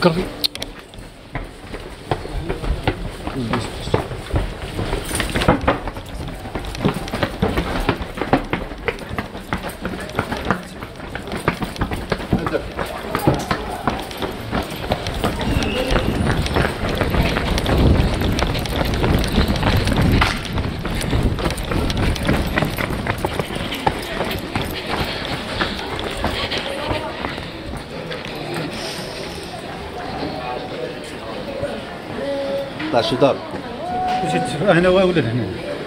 فكر فيه. طلع شي دار وجيت هنا ولا هنا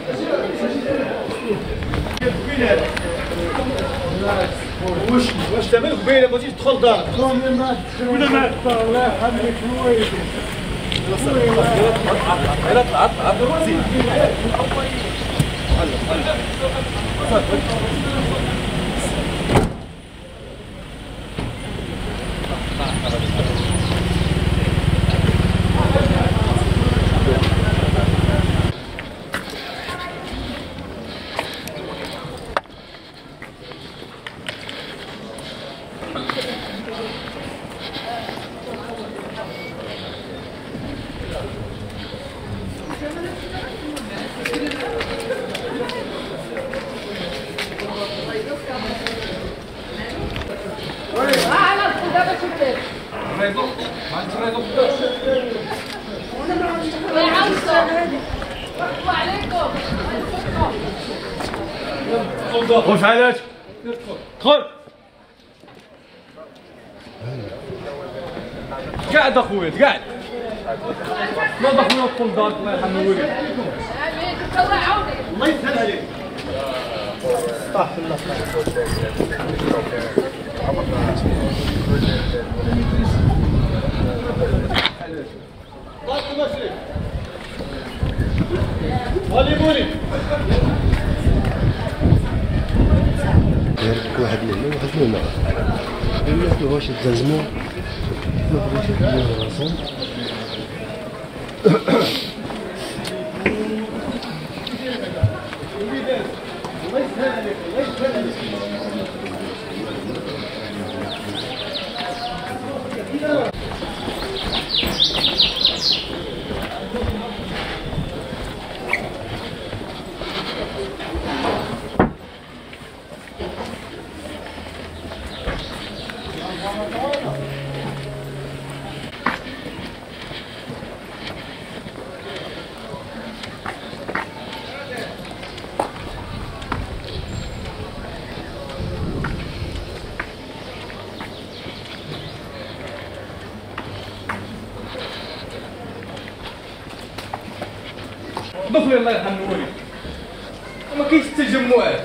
واش تعمل قبيله بغيتي تدخل دار ولا ما الله يخليك شويه يلا طلع زين خش عليك دخل قاعد اخويا قاعد نوض اخويا ادخل دارك الله يرحم والديك الله يسهل عليك صح الله صح مسلم ولي بولي واحد من هنا واحد من هنا الناس ما بغاوش يتزازموا ما بغاوش يديروا راسهم ضفري الله يرحم والديك ما كاينش التجمعات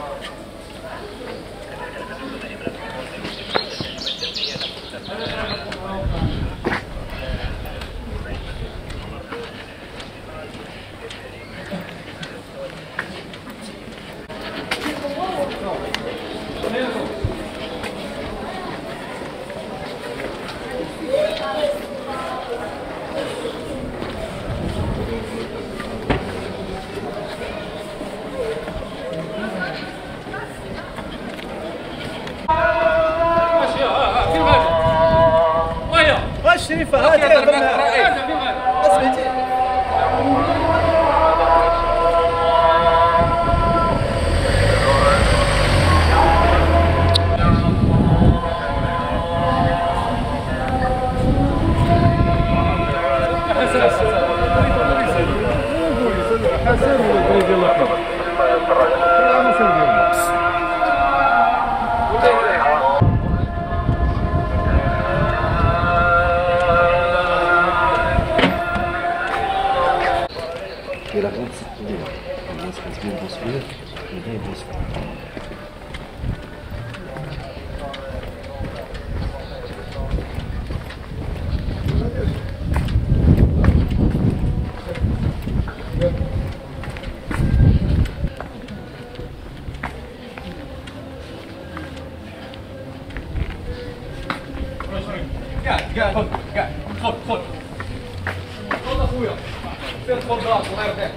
الشريفه هذه اسمعتي حسن ولا ديال الله إلى 26 دقيقة الناس كتبين بوصفية غير بوصفية قاعد قاعد خذ اخويا سير خذ دارك الله يرضيك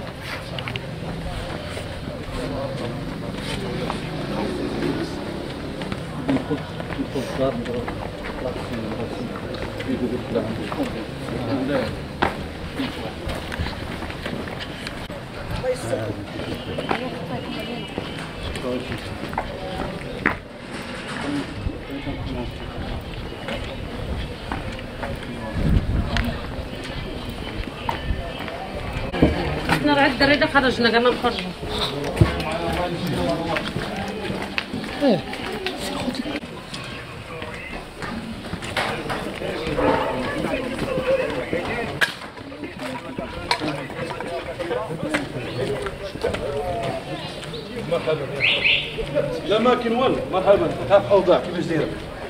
خذ دار احنا راه الدري ده خرجنا قالنا نخرجوا. لا ما كاين والو. مرحبا كيف اوضاع كيفاش دايره؟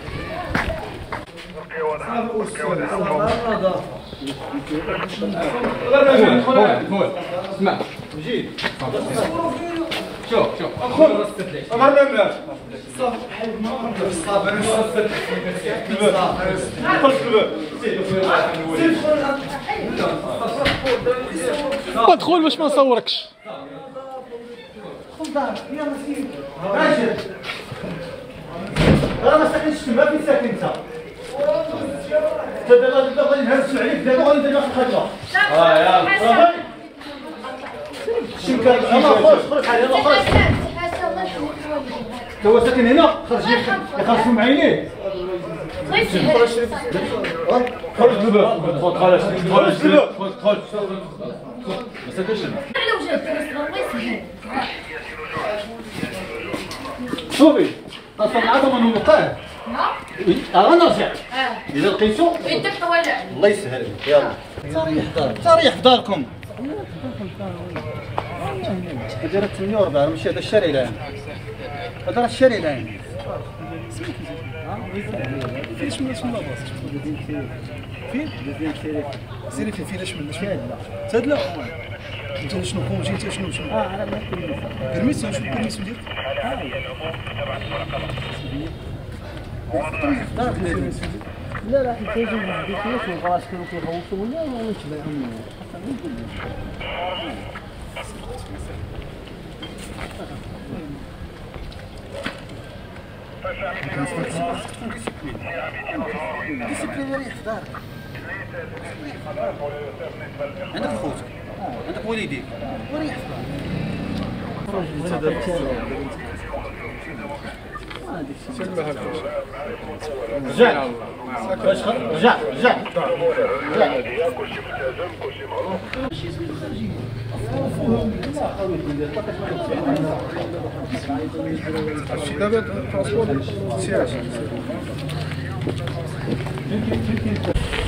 اسمع جيت شوف ادخل مرحبا بك ادخل باش ما نصوركش. راه ما ساكنش تما. فين ساكن انت؟ انت دابا غادي نهرسو عليك. دابا غادي ندير لك الخدمه. يلا شي كان خرج حالي. يلا خرج. انت هو ساكن هنا. خرج يخرجوا مع عينيه. خرج دابا. خرج دابا. خرج ما ساكنش هنا. شوفي اصلا العظمه من الوقاه. غنرجع اذا لقيتو الله يسهل. يلا تريح في داركم. هذا راه 48 ماشي هذا الشارع الان. هذا راه الشارع الان. فين شمل باص فين سيري فين شمل تادله. انت شنو كونجي؟ انت شنو انا بيرميسيون. شنو البيرميسيون ديالك؟ لا لا حيت كيجيو البيتيات والغراس كانوا كيخوفوا ولا نتبعهم. ديسيبلين ريح في دارك. عندك خوتك عندك والديك وريح في دارك. رجع رجع رجع دابا ترونسبور سياج.